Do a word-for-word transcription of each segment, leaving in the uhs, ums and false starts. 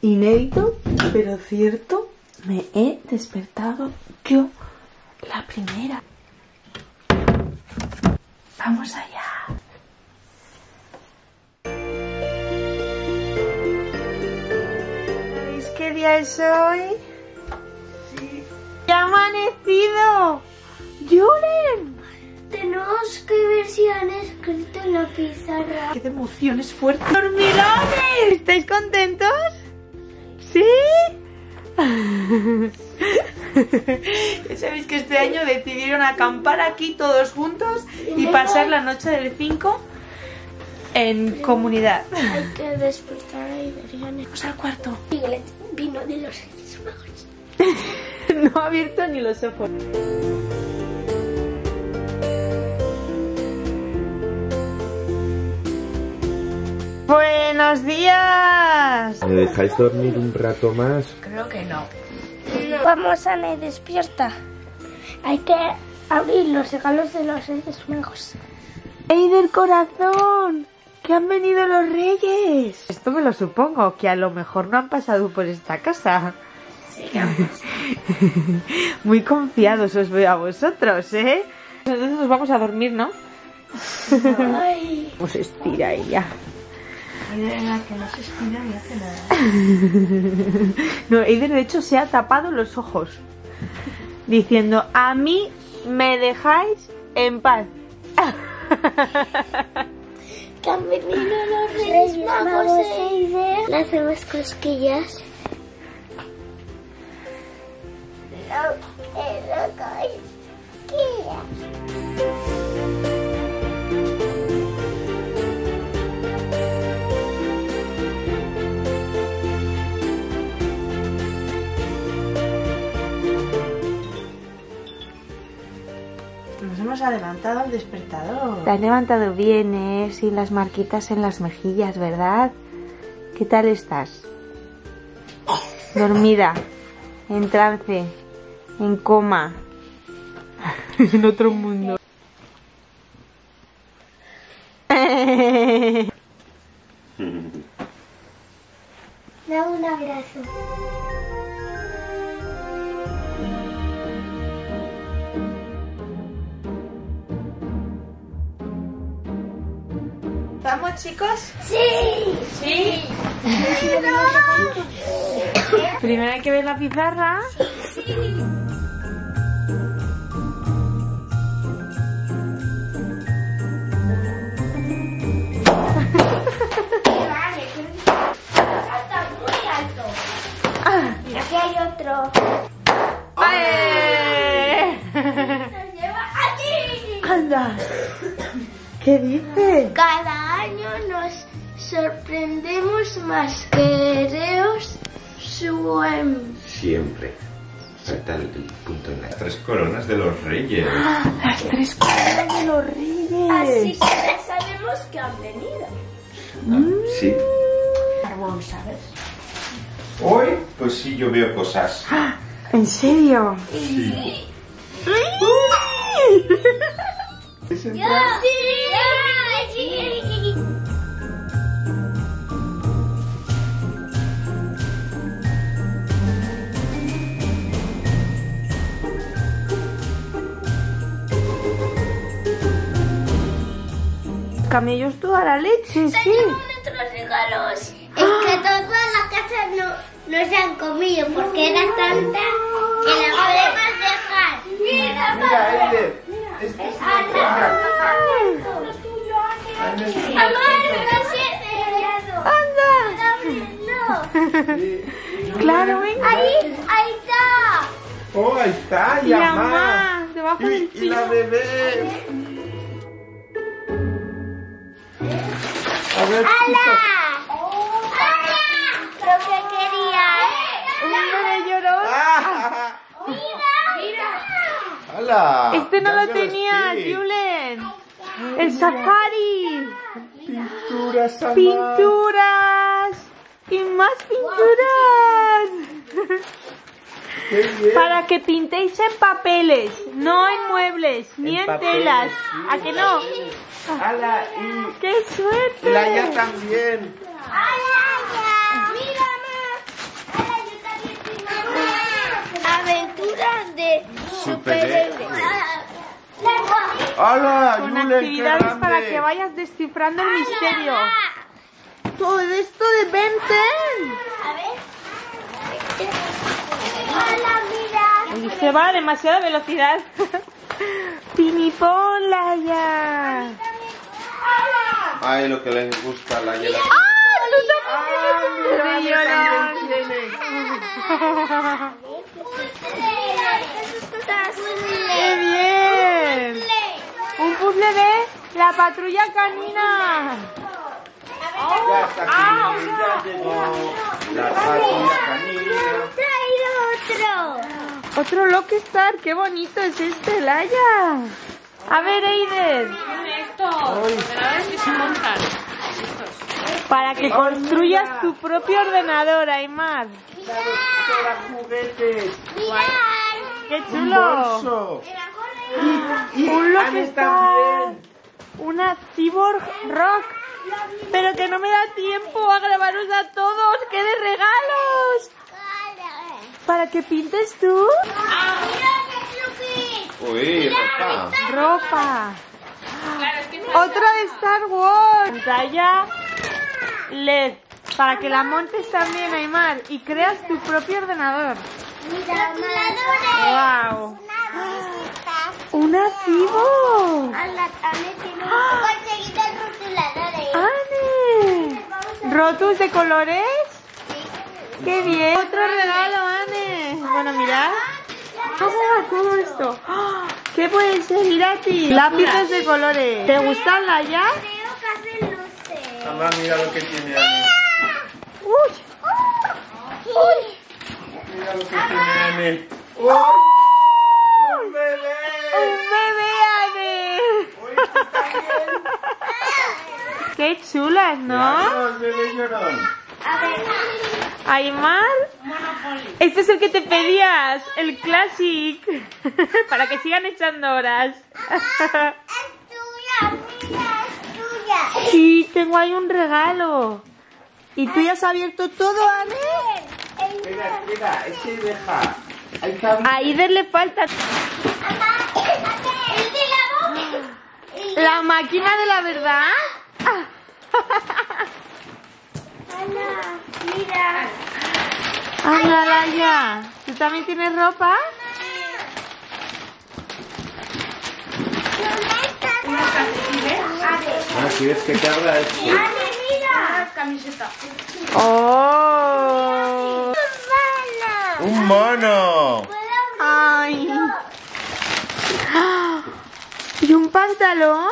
Inédito, pero cierto, me he despertado yo la primera. Vamos allá. ¿Sabéis qué día es hoy? Sí. ¡Ya ha amanecido! ¡Julen! Tenemos que ver si han escrito en la pizarra. ¡Qué de emociones fuertes! ¡Dormilones! ¿Estáis contentos? ¿Sí? Ya sabéis que este año decidieron acampar aquí todos juntos y pasar la noche del cinco en comunidad. Hay que despertar a Iberiane. Vamos al cuarto. Piglet vino de los Reyes Magos. No ha abierto ni los ojos. ¡Buenos días! ¿Me dejáis dormir un rato más? Creo que no. Vamos, Ana, despierta. Hay que abrir los regalos de los Reyes Magos. ¡Ey del corazón! ¡Que han venido los reyes! Esto me lo supongo, que a lo mejor no han pasado por esta casa. Sí, que han pasado. Muy confiados os veo a vosotros, ¿eh? Entonces nos vamos a dormir, ¿no? Ay. Pues estira ella. Mira, que no se estira ni hace nada. No, Eider de hecho se ha tapado los ojos diciendo: a mí me dejáis en paz. Que han venido los Reyes Magos, Eider. Le hacemos cosquillas. No, no, cosquillas. Nos hemos adelantado al despertador. Te has levantado bien, ¿eh? Sin las marquitas en las mejillas, ¿verdad? ¿Qué tal estás? Dormida, en trance, en coma, en otro mundo. Dame un abrazo. ¿Vamos, chicos? Sí. ¿Sí? Primero hay que ver la pizarra. Sí. Salta muy alto. Mira, aquí hay otro. ¡Eh! Nos lleva allí. ¡Anda! ¿Qué dice? Cada año nos sorprendemos más. Quereos suen. Siempre. Falta el, el punto en la... Tres coronas de los reyes. Las tres coronas de los reyes. Así que ya sabemos que han venido. Ah, sí. Árbol, ¿sabes? Hoy, pues sí, yo veo cosas. ¿En serio? Sí. ¿Es entrar? Sí, sí. Camellos toda la leche, sí. Tenemos nuestros regalos. Es que toda la casa no, no se han comido porque era tanta que la podemos dejar. Mira, Mira, Eider. Este es mamá, no siete. ¡Anda! No. Claro, venga. Ahí, ahí está. Oh, ahí está, y Y mamá. mamá, debajo del Y, y la bebé. A ver, ¡Hala! ¡Hala! Lo que quería. Un bebé llorón. ¡Ah! Mira, mira. ¡Hala! Este no Ya lo se tenía, vestir. Julen. El safari. Pinturas, mamá. Pinturas. Y más pinturas. Qué bien. Para que pintéis en papeles, no en muebles, ni en, papeles, telas. sí. ¿A que no? ¡Hala! Y ¡Qué suerte! la ya también. ¡Hala! ¡Mira, mamá! superhéroe. ¡Hala! Con Julen, qué actividades grande! para que vayas descifrando el misterio. Todo esto de Ben diez. A ver. Hola, mira. Y se va a demasiada velocidad. Pinipón, Laia. Ay, lo que les gusta la hiela. ¡Ah! ¡Tú también! ¡Qué bien! Un puzzle de la patrulla canina. Ya está aquí, ya llegó la patrulla canina. Traído otro. Otro Lockstar, qué bonito es este, Laia. A ver, Eider. Para que construyas tu propio ordenador, Aymar. Juguetes. Mirad. ¡Qué Un chulo! bolso. Un Anne Lockstar. también. Una Cyborg Rock. Pero que no me da tiempo a grabaros a todos. ¡Qué de regalos! ¿Para que pintes tú? Uy, ropa. Ropa. Otra de Star Wars. Pantalla L E D. Para que la montes también, Aymar. Y creas tu propio ordenador. ¡Wow! ¡Una Cyborg! Conseguido el rotulador. ¡Anne! ¿Rotus de colores? ¡Qué bien! Otro regalo, Anne. Bueno, mirad. ¿Cómo va todo esto? ¡Ah! ¿Qué puede ser? Mira aquí. Lápices de colores. ¿Te gustan, Laia? Creo que hacen luces. Mamá, mira lo que tiene Anne. ¡Uy! ¡Uy! Mira lo que tiene Anne. ¡Uy! ¡Un bebé! ¡Un bebé, Anne! ¡Uy, tú también! ¡Qué chulas, ¿no? Vamos, bebé llorón. A ver. Aymar, este es el que te pedías, el Classic, para que sigan echando horas. Es tuya, mira, es tuya. Sí, tengo ahí un regalo. ¿Y tú ya has abierto todo, Anne? Espera, espera, es que deja. Hay que abrir. A Eider le falta El de la boca. la máquina de la verdad. Ana, mira. Anda, Laia, ¿tú también tienes ropa? Ah, ¿quieres que te abra esto? Ana, mira. Camiseta. ¡Oh! ¡Un mono! ¡Ay! ¿Y un pantalón?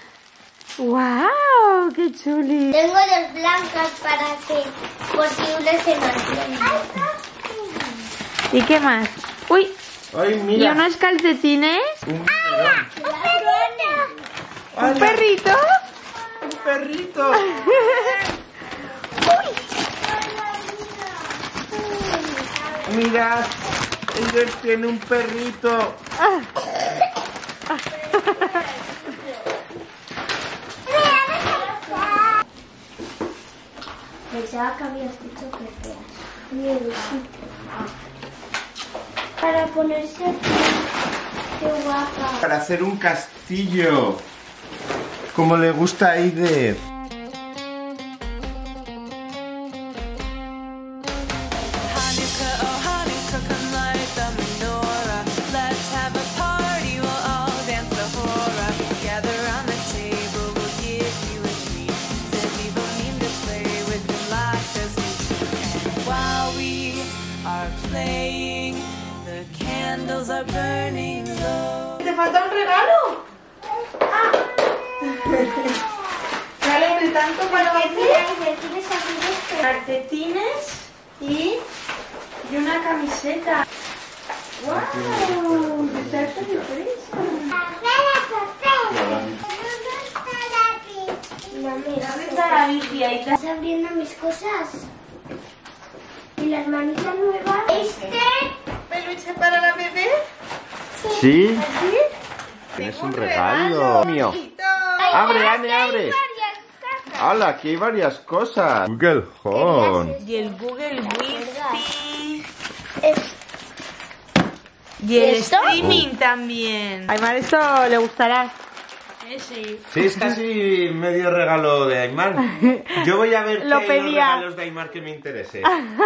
¡Wow! ¡Qué chuli! Tengo dos blancas para que por si uno se mantiene. ¿Y qué más? ¡Uy! ¡Ay, ¿Y mira! unos calcetines? Un biberón. ¿Un ¡Hala! perrito? ¡Un perrito! Mira, Eider tiene un perrito. Pensaba que habías dicho que feas. Miedo, sí. Para ponerse aquí. Qué guapa. Para hacer un castillo. Como le gusta a Eider. ¿Te falta un regalo? Ah. Vale, entre tanto, para ¿Qué tienes aquí esto? calcetines y, y una camiseta. ¡Wow! ¡Qué tarta de fresa! ¿Dónde está la bici? Ahí está. ¿Estás abriendo mis cosas? ¿Y las manitas nuevas? ¿Este? ¿Peluche para la bebé? ¿Sí? ¿Así? Tienes Tengo un regalo. Mío. bonito. Abre, Anne, abre. ¡Hala! Aquí hay varias cosas. Google Home. Y el Google Wi-Fi. Es Y el ¿Esto? streaming también. A Aymar esto le gustará. Sí. Sí, es casi medio regalo de Aymar. Yo voy a ver Lo qué hay en los pedía. regalos de Aymar que me interese.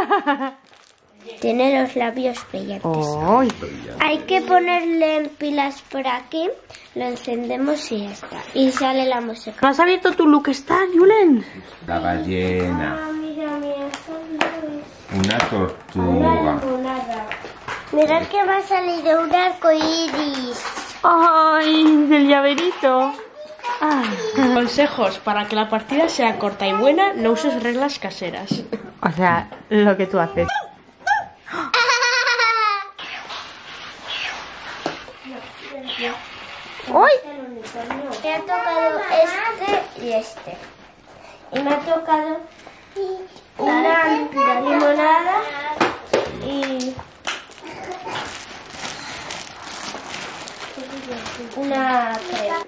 Tiene los labios brillantes. Oh. Hay que ponerle pilas por aquí, lo encendemos y ya está. Y sale la música. ¿No has abierto tu look stand, Julen? La ballena. Ah, mira, mira, son Una tortuga. Mirad que me ha salido un arco iris. Ay, del llaverito. Ah. Consejos para que la partida sea corta y buena, no uses reglas caseras. O sea, lo que tú haces. ¡Uy! Me ha tocado este y este. Y me ha tocado una limonada y una crema.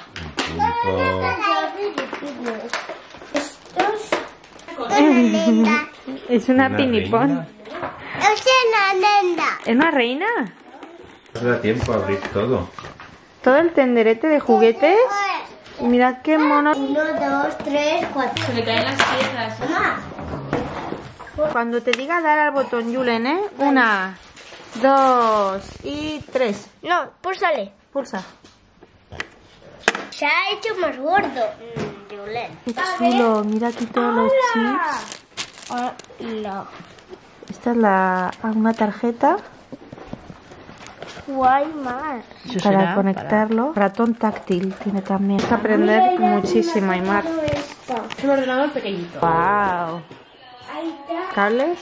Estos Es una Una pinipón. reina. es una nenda. ¿Es una reina? Nos da tiempo a abrir todo. Todo el tenderete de juguetes. Y mirad qué mono. Uno, dos, tres, cuatro. Se le caen las piezas. Mamá. Cuando te diga dar al botón, Julen, ¿eh? Una, dos y tres. No, púlsale. Pulsa. Se ha hecho más gordo. Mm, Julen. Qué chulo. Mira aquí todos los chips. Hola. Esta es la una tarjeta Guay más. para conectarlo. Ratón táctil tiene también. Vas a aprender muchísimo, Aymar. Es un ordenador pequeñito. Wow. Ahí está. Cables.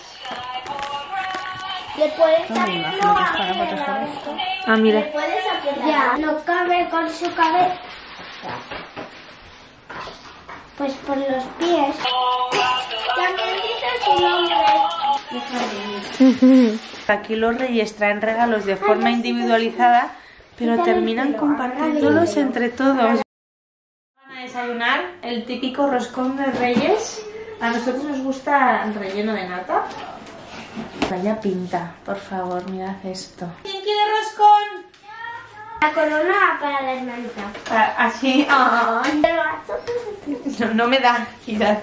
Le puedes No me imagino que es para fotos con apretar. esto. Ah, mira. Puedes apretar. Ya, no cabe con su cabeza. Pues por los pies. También dice su nombre. Aquí los reyes traen regalos de forma individualizada, pero terminan compartiéndolos entre todos. Van a desayunar el típico roscón de reyes. A nosotros nos gusta el relleno de nata. Vaya pinta, por favor, mirad esto. ¿Quién quiere roscón? La corona para la hermanita. Ah, así. Ay. No, no me da equidad.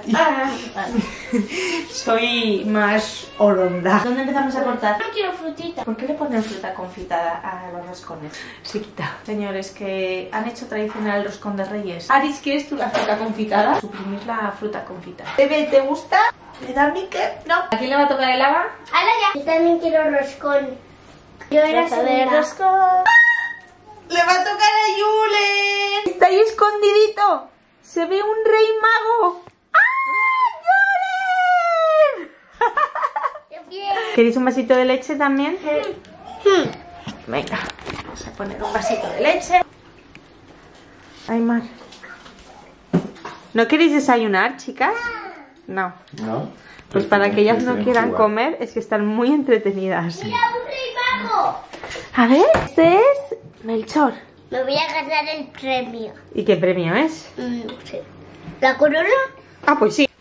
Soy más oronda. ¿Dónde empezamos a cortar? No quiero frutita. ¿Por qué le ponen fruta confitada a los roscones? Se quita. Señores, que han hecho tradicional el roscón de reyes. Aris, ¿quieres tú la fruta confitada? Suprimir la fruta confitada. Bebé, ¿te gusta? ¿Me da mi qué? No. ¿A quién le va a tocar el agua? ¡Hala ya! Yo también quiero roscón. Yo era de roscón. ¡Le va a tocar a Julen! ¡Está ahí escondidito! ¡Se ve un rey mago! ¡Ah, Julen! ¿Queréis un vasito de leche también? Venga, vamos a poner un vasito de leche. Aymar. ¿No queréis desayunar, chicas? No. ¿No? Pues para que ellas no quieran comer, es que están muy entretenidas. ¡Mira, un rey mago! A ver, este es Melchor. Me voy a ganar el premio. ¿Y qué premio es? Mm, no sé. ¿La corona? Ah, pues sí.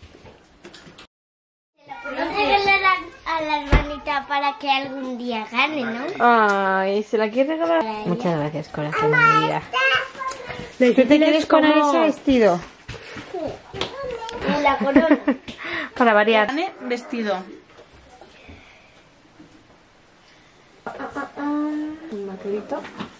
No regalarán a la hermanita para que algún día gane, ¿no? Ay, ¿se la quiere regalar? Muchas gracias, corazón de mi vida. ¿Tú te quieres poner ese vestido? Y la corona. Para variar. Vestido. Un vaquerito.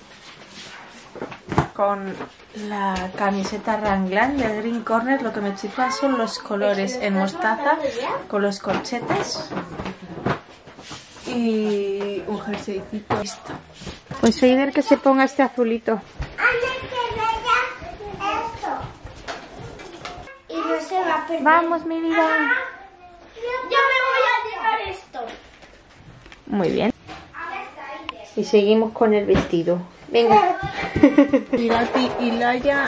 Con la camiseta Ranglan de Green Corner. Lo que me chifla son los colores en mostaza con los corchetes. Y un jerseycito. Listo. Pues Eider que se ponga este azulito. Y no se va a perder. Vamos, mi vida. Yo me voy a llevar esto. Muy bien. Y seguimos con el vestido. Venga. Irati y Laia.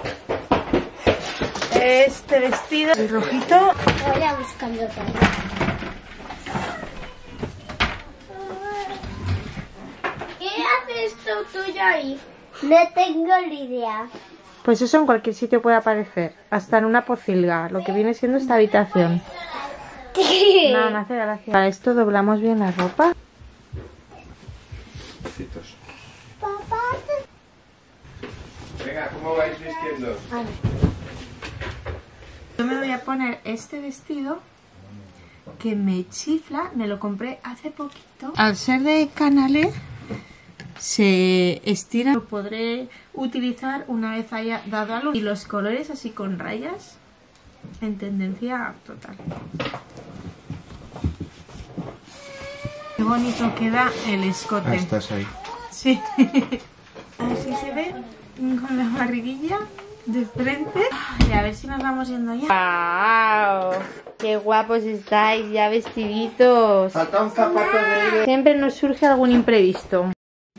Este vestido, el rojito. Voy a buscarlo también. ¿Qué haces tú, tú ahí? No tengo ni idea. Pues eso en cualquier sitio puede aparecer. Hasta en una pocilga, lo que viene siendo esta habitación. No, no hace gracia. Para esto doblamos bien la ropa. Besitos. Papá. Venga, ¿cómo vais vistiendo? Vale. Yo me voy a poner este vestido que me chifla, me lo compré hace poquito. Al ser de canalé se estira, lo podré utilizar una vez haya dado a luz. Y los colores así con rayas en tendencia total. Qué bonito queda el escote. Ah, estás ahí. Sí. Así se ve con la barriguilla de frente. Y a ver si nos vamos yendo ya. ¡Wow! ¡Qué guapos estáis! Ya vestiditos. Falta un zapato de... Siempre nos surge algún imprevisto.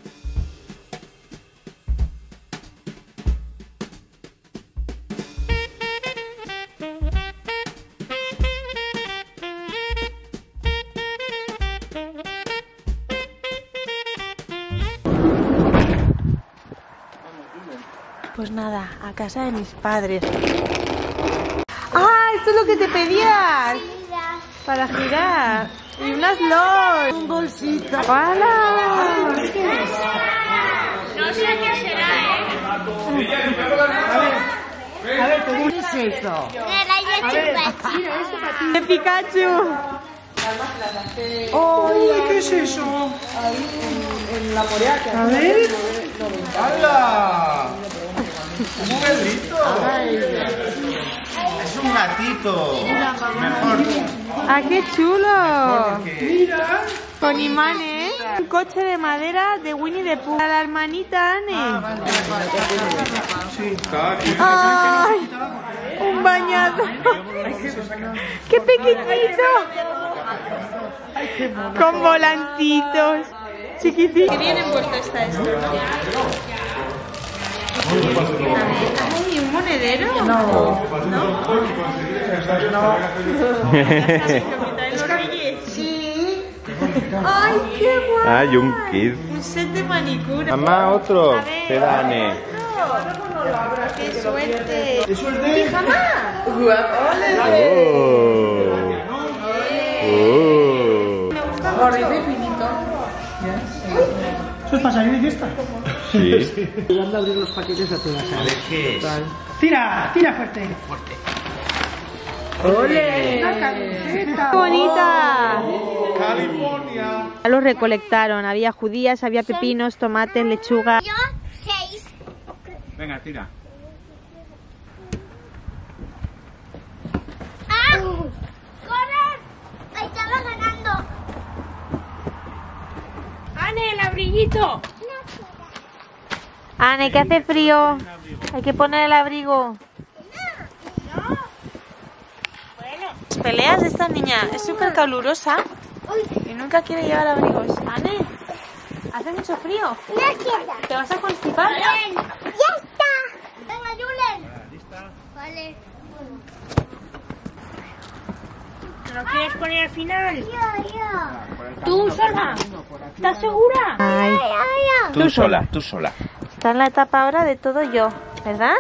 Pues nada, a casa de mis padres. ¡Ah! Esto es lo que te pedías. Para girar. Y unas LOL. Un bolsito. ¡Hala! No sé qué será, ¿eh? A ver, ¿qué es eso? De la Pikachu. ¡De Pikachu! ¡Uy, qué es eso! A ver. ¡Hala! ¡Un perrito! Es un gatito. Mejor. ¡Ah, qué chulo! Porque... Con imanes. Un coche de madera de Winnie the Pooh. Para la hermanita Anne. Sí, claro. ¡Ay! Un bañado. ¡Qué pequeñito! Con volantitos. Chiquitito. Qué bien envuelto está esto. Ay, ¿un monedero? No. ¿No? Sí. Ay, qué guay. Hay un kit. Un set de manicura. Mamá, otro. A ver, Te da, Ane. otro. ¡Qué suerte! ¡Eso es de... ¡Pijama! Oh. Oh. Me gusta mucho. ¿Eso es para salir de fiesta? Sí. Van a abrir los paquetes a todas. ¿De qué es? Tira, tira fuerte. ¡Ole! Una camiseta. ¡Qué bonita! California. Ya los recolectaron. Había judías, había pepinos, tomates, lechuga. Yo, seis. Venga, tira. ¡Ah! ¡Corre! Ahí estaba ganando. ¡Ane, el abriguito! Anne, que hace frío. Hay que poner el abrigo. Las peleas de esta niña es súper calurosa y nunca quiere llevar abrigos. Anne, hace mucho frío. No quiero. ¿Te vas a constipar? ¡Ya está! Venga, Julen. Vale. ¿No lo quieres poner al final? Yo, yo. ¿Tú sola? ¿Estás segura? Ay, Ay, ay, Tú sola, tú sola. está en la etapa ahora de todo yo, ¿verdad?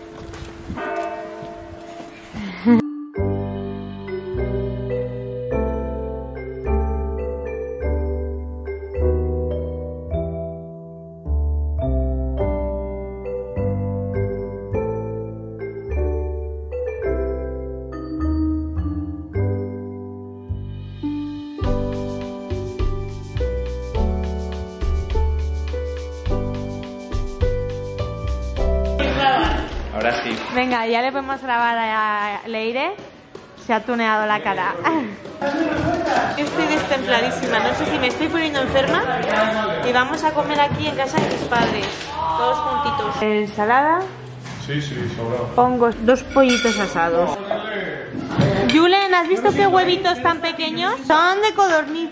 Ahora sí. Venga, ya le podemos grabar a Leire. Se ha tuneado la cara. Estoy destempladísima. No sé si me estoy poniendo enferma. Y vamos a comer aquí en casa de mis padres. Todos juntitos. Ensalada. Sí, sí, sobrado. Pongo dos pollitos asados. Julen, ¿has visto qué huevitos tan pequeños? Son de codorniz.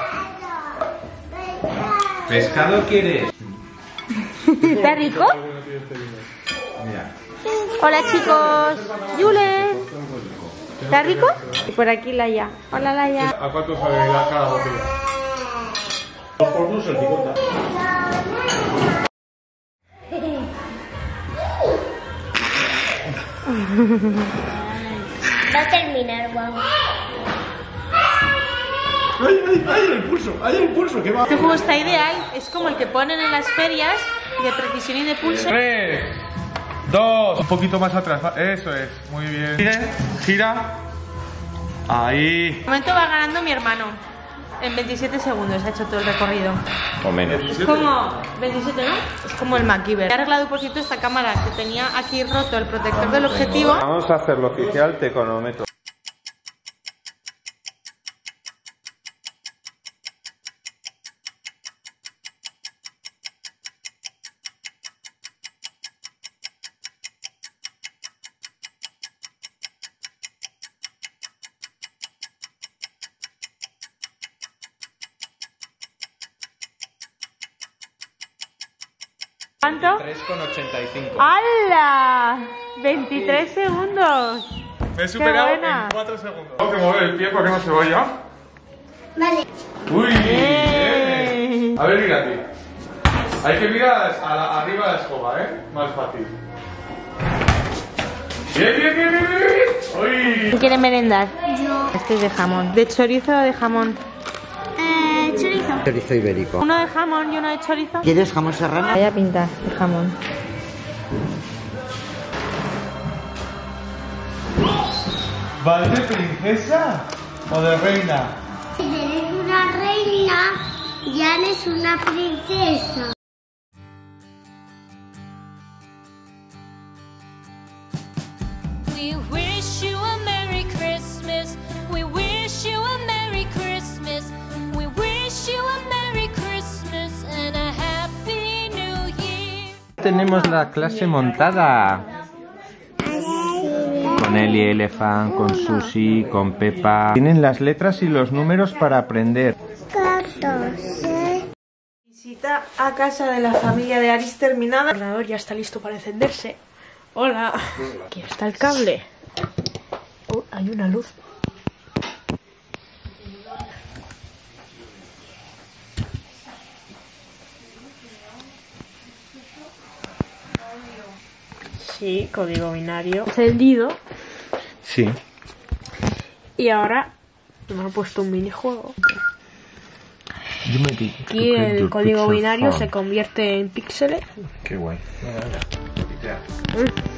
¿Pescado quieres? ¿Está rico? Mira. Hola chicos. Julen. ¿Está rico? Y por aquí Laia. Hola Laia. ¿A cuánto sale la cada botella? Dos por dos, el cincuenta. Va a terminar, guau. ¡Ay, ay, ay! ¡El pulso! ¡Ay, el pulso! ¿Qué va? Este juego está ideal, es como el que ponen en las ferias de precisión y de pulso. Tres, dos, un poquito más atrás. va, Eso es, muy bien. Gire, gira. Ahí. De momento va ganando mi hermano. En veintisiete segundos ha hecho todo el recorrido. O menos. Es como veintisiete, ¿no? Es como el MacGyver. He arreglado, por cierto, esta cámara que tenía aquí roto el protector del objetivo. Vamos a hacerlo oficial, te cronometro. ¿Cuánto? tres con ochenta y cinco. ¡Hala! veintitrés segundos. Me he superado Qué buena. en cuatro segundos. Tengo que mover el pie para que no se vaya. Vale. ¡Uy! ¡Eh! Bien. A ver, mira aquí. Hay que mirar a la, arriba de la escoba, ¿eh? Más fácil. ¡Bien, bien, bien, bien, bien! ¡Uy! ¿Quién quiere merendar? Yo. Este es de jamón. ¿De chorizo o de jamón? Eh, chorizo. Chorizo ibérico. Uno de jamón y uno de chorizo. ¿Quieres jamón serrano? Vaya pinta de jamón. ¿Vas de princesa o de reina? Si eres una reina, ya eres una princesa. We wish you a Merry Christmas. We wish you a Merry Christmas. We wish you a Merry Christmas and a Happy New Year. Tenemos la clase montada. Con Eli Elephant, con Susi, con Pepa. Tienen las letras y los números para aprender. catorce. Visita a casa de la familia de Aris terminada. El ordenador ya está listo para encenderse. Hola. Aquí está el cable. Oh, hay una luz. Sí, código binario. Encendido. Sí. Y ahora me han puesto un minijuego. Yo me di- Aquí el Your código pixel binario phone. se convierte en píxeles. Qué guay. Mm.